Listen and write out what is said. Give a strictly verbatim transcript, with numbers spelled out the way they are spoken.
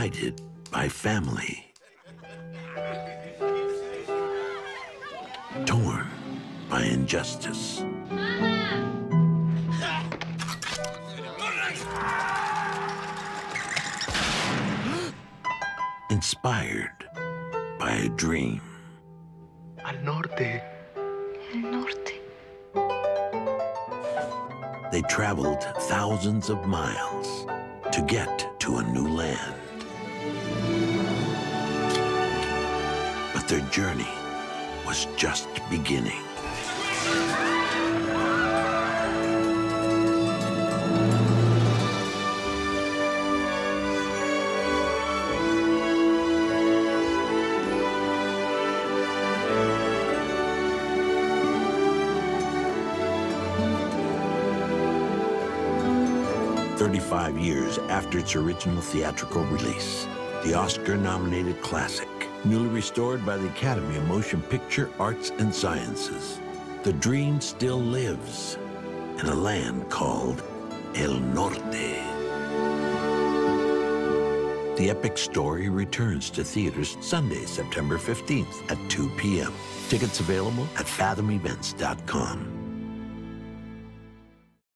United by family. Torn by injustice. Inspired by a dream. Al norte. El norte. They traveled thousands of miles to get to a new land. But their journey was just beginning. thirty-five years after its original theatrical release, the Oscar-nominated classic, newly restored by the Academy of Motion Picture Arts and Sciences. The dream still lives in a land called El Norte. The epic story returns to theaters Sunday, September fifteenth at two p m Tickets available at fathom events dot com.